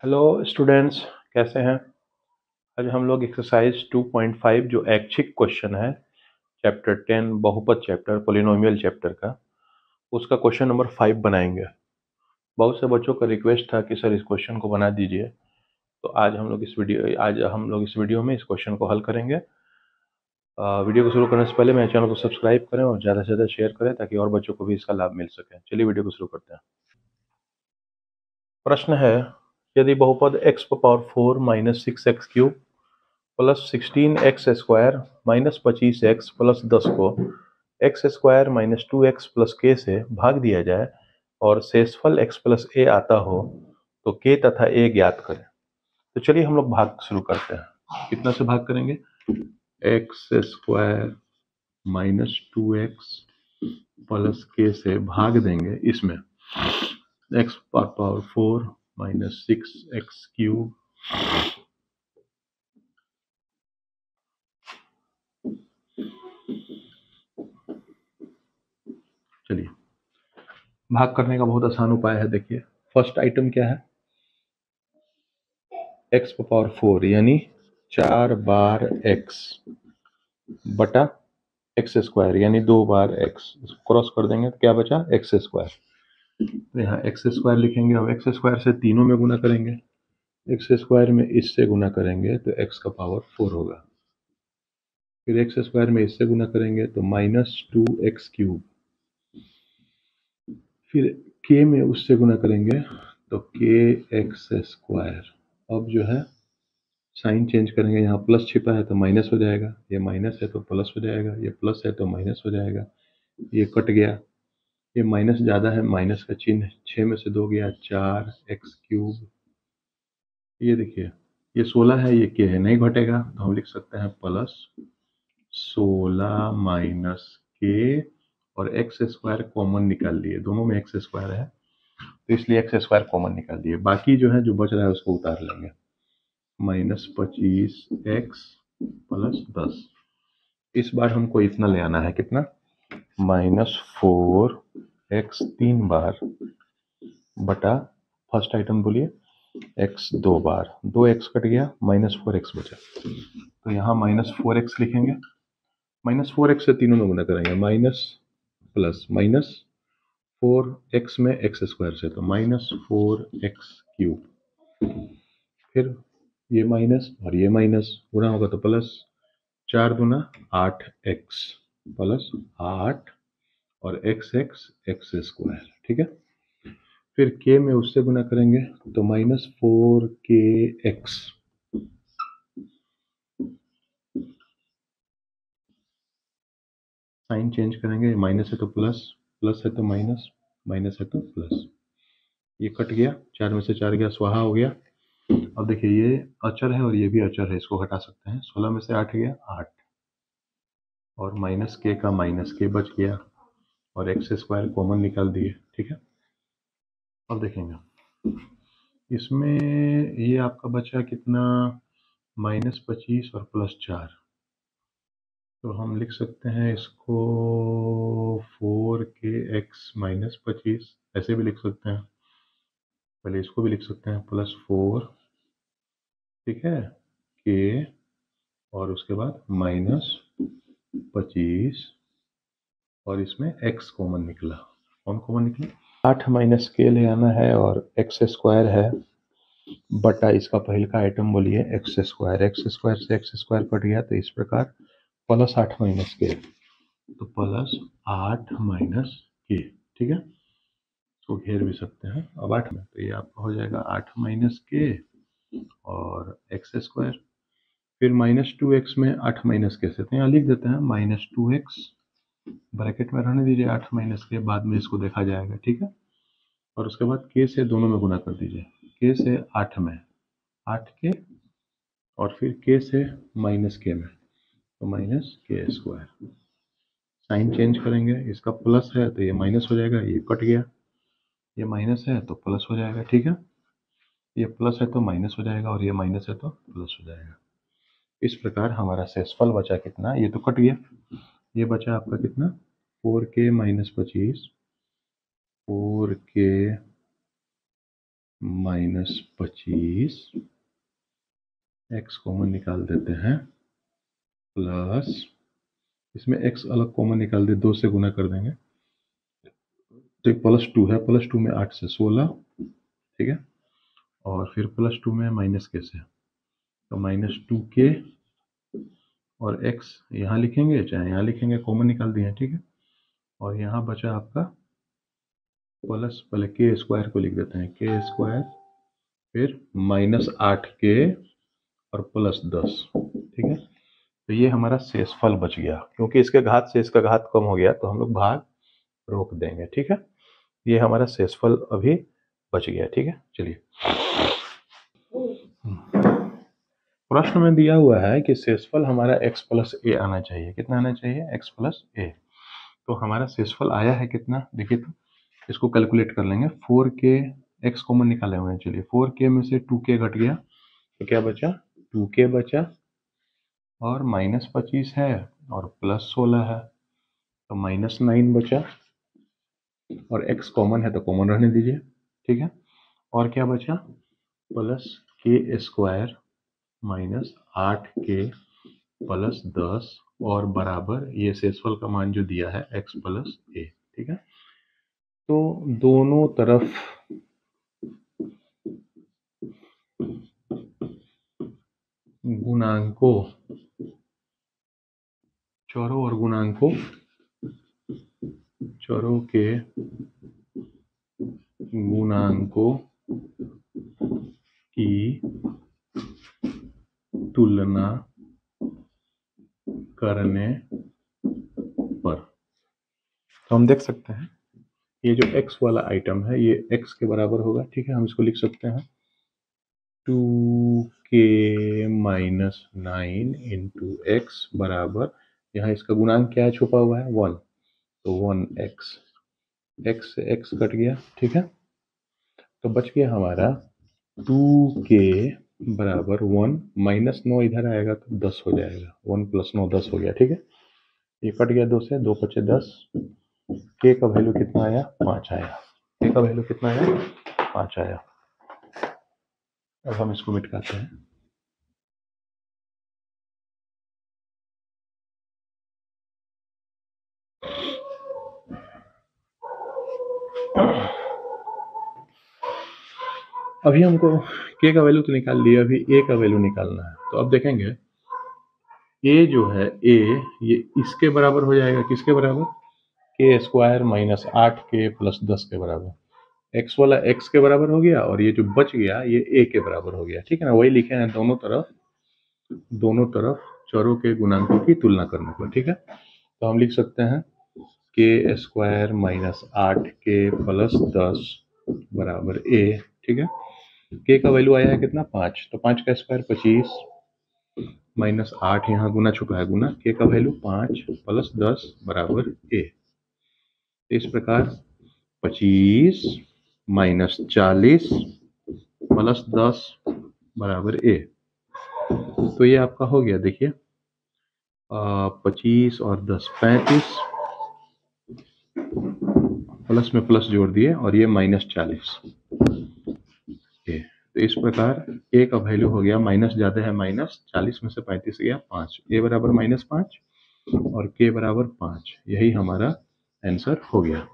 Hello students, कैसे हैं। आज हम लोग एक्सरसाइज 2.5 जो ऐच्छिक क्वेश्चन है चैप्टर 10 बहुपद चैप्टर पोलिनोमियल चैप्टर का, उसका क्वेश्चन नंबर 5 बनाएंगे। बहुत से बच्चों का रिक्वेस्ट था कि सर इस क्वेश्चन को बना दीजिए, तो आज हम लोग इस वीडियो में इस क्वेश्चन को हल करेंगे। वीडियो को शुरू करने से पहले मेरे चैनल को सब्सक्राइब करें और ज़्यादा से ज़्यादा शेयर करें ताकि और बच्चों को भी इसका लाभ मिल सके। चलिए वीडियो को शुरू करते हैं। प्रश्न है, यदि बहुपद x power 4 minus 6x cube plus 16x² minus 25x plus 10 को x² minus 2x plus k से भाग दिया जाए और शेषफल x प्लस a आता हो तो k तथा a ज्ञात करें। तो चलिए हम लोग भाग शुरू करते हैं। कितना से भाग करेंगे? x² minus 2x plus k से भाग देंगे इसमें x power 4 minus 6x cube चलिए भाग करने का बहुत आसान उपाय है। देखिए फर्स्ट आइटम क्या है, x पावर 4 यानी 4 बार x बटा x² यानी 2 बार x, इसको क्रॉस कर देंगे तो क्या बचा x²। तो यहाँ x² लिखेंगे। अब x² से तीनों में गुना करेंगे, x² में इससे गुना करेंगे तो x का पावर 4 होगा। फिर x² में इससे गुना करेंगे तो माइनस 2x क्यूब। फिर k में उससे गुना करेंगे तो kx²। अब जो है साइन चेंज करेंगे, यहाँ प्लस छिपा है तो माइनस हो जाएगा, ये माइनस है तो प्लस हो जाएगा, ये प्लस है तो माइनस हो जाएगा, ये कट गया, ये माइनस ज़्यादा है, माइनस का चिन्ह 6 में से 2 गया, 4x क्यूब। ये देखिए ये 16 है, ये k है, नहीं घटेगा तो हम लिख सकते हैं प्लस 16 माइनस k और x² कॉमन निकाल लिए, दोनों में x² है तो इसलिए x² कॉमन निकाल दिए। बाकी जो है जो बच रहा है उसको उतार लेंगे, माइनस 25x प्लस 10। इस बार हमको इतना ले आना है, कितना? माइनस 4x 3 बार बटा फर्स्ट आइटम बोलिए x 2 बार, 2x कट गया, माइनस 4x बचा तो यहाँ माइनस 4x लिखेंगे। माइनस 4x से तीनों में गुना करेंगे, माइनस प्लस माइनस 4x में x² से तो माइनस 4x क्यूब। फिर ये माइनस और ये माइनस गुना होगा तो प्लस, 4 दूना 8x प्लस 8 और x² ठीक है। फिर k में उससे गुना करेंगे तो माइनस 4kx। साइन चेंज करेंगे, माइनस है तो प्लस, प्लस है तो माइनस, माइनस है तो प्लस, ये कट गया, 4 में से 4 गया, स्वाहा हो गया। अब देखिए ये अचर है और ये भी अचर है, इसको हटा सकते हैं। 16 में से 8 गया 8 और माइनस k का माइनस k बच गया और x² कॉमन निकाल दिए, ठीक है। अब देखेंगे इसमें ये आपका बचा कितना, माइनस 25 और प्लस 4। तो हम लिख सकते हैं इसको 4kx माइनस 25, ऐसे भी लिख सकते हैं। पहले इसको भी लिख सकते हैं प्लस 4, ठीक है, k और उसके बाद माइनस 25 और इसमें x कॉमन निकला। कौन कॉमन निकला? 8 माइनस k ले आना है और x² है बटा इसका पहले का आइटम बोलिए x² से x² कट गया तो इस प्रकार प्लस 8 माइनस k, तो प्लस 8 माइनस k, ठीक है। इसको घेर भी सकते हैं। अब 8 में तो ये आपका हो जाएगा 8 माइनस k और x²। फिर माइनस 2x में 8 माइनस k से तो यहाँ लिख देते हैं माइनस 2x, ब्रैकेट में रहने दीजिए 8 माइनस के, बाद में इसको देखा जाएगा, ठीक है। और उसके बाद k से दोनों में गुना कर दीजिए, k से 8 में 8k और फिर k से माइनस k में तो माइनस k²। साइन चेंज करेंगे, इसका प्लस है तो ये माइनस हो जाएगा, ये कट गया, ये माइनस है तो प्लस हो जाएगा, ठीक है। ये प्लस है तो माइनस हो जाएगा और ये माइनस है तो प्लस हो जाएगा। इस प्रकार हमारा शेषफल बचा कितना, ये तो कट गया, ये बचा आपका कितना 4k minus 25, 4k -25, x common निकाल देते हैं, प्लस इसमें x अलग कॉमन निकाल दे, 2 से गुना कर देंगे तो +2 है, +2 में 8 से 16, ठीक है, और फिर +2 में माइनस के से, तो -2k और x यहाँ लिखेंगे चाहे यहाँ लिखेंगे, कॉमन निकाल दिए, ठीक है, और यहाँ बचा आपका प्लस, पहले के स्क्वायर को लिख देते हैं, के स्क्वायर, फिर -8k और +10, ठीक है। तो ये हमारा शेषफल बच गया, क्योंकि इसके घात से इसका घात कम हो गया तो हम लोग भाग रोक देंगे, ठीक है। ये हमारा शेषफल अभी बच गया, ठीक है। चलिए, प्रश्न में दिया हुआ है कि शेषफल हमारा x + a आना चाहिए। कितना आना चाहिए? x + a। तो हमारा शेषफल आया है कितना, देखिए, तो इसको कैलकुलेट कर लेंगे। 4k, x कॉमन निकाले हुए हैं, चलिए 4k में से 2k घट गया तो क्या बचा, 2k बचा, और -25 है और +16 है तो -9 बचा, और x कॉमन है तो कॉमन रहने दीजिए, ठीक है। और क्या बचा, +k² -8k + 10 और बराबर ये शेषफल का मान जो दिया है x + a, ठीक है। तो दोनों तरफ गुणांकों, चरों और गुणांकों, चरों के गुणांकों की तुलना करने पर, तो हम देख सकते हैं ये जो x वाला आइटम है ये x के बराबर होगा, ठीक है। हम इसको लिख सकते हैं 2k - 9 × x बराबर, यहाँ इसका गुणांक क्या है, छुपा हुआ है 1, तो 1x, x से x कट गया, ठीक है। तो बच गया हमारा 2k बराबर 1, -9 इधर आएगा तो 10 हो जाएगा, 1 + 9 10 हो गया, ठीक है। ये कट गया 2 से, 2 × 5 = 10, k का वैल्यू कितना आया, 5 आया, k का वैल्यू कितना आया, 5 आया। अब हम इसको मिटाते हैं, अभी हमको k का वैल्यू तो निकाल लिया, अभी a का वैल्यू निकालना है। तो अब देखेंगे a जो है a, ये इसके बराबर हो जाएगा, किसके बराबर, k² -8k + 10 के बराबर। x वाला x के बराबर हो गया, और ये जो बच गया ये a के बराबर हो गया, ठीक है ना। वही लिखे हैं, दोनों तरफ चरों के गुणांकों की तुलना करने पर, ठीक है। तो हम लिख सकते हैं k² -8k + 10 बराबर a, ठीक है। k का वैल्यू आया है कितना, 5, तो 5 का स्क्वायर 25, -8 यहाँ गुना छुपा है, गुना, k का वैल्यू 5 + 10 बराबर a। इस प्रकार 25 - 40 + 10 बराबर a। तो ये आपका हो गया, देखिए 25 और 10 35, प्लस में प्लस जोड़ दिए, और ये -40 ए। तो इस प्रकार a का वैल्यू हो गया, माइनस ज़्यादा है, -40 में से 35 गया 5, a बराबर -5 और k बराबर 5, यही हमारा आंसर हो गया।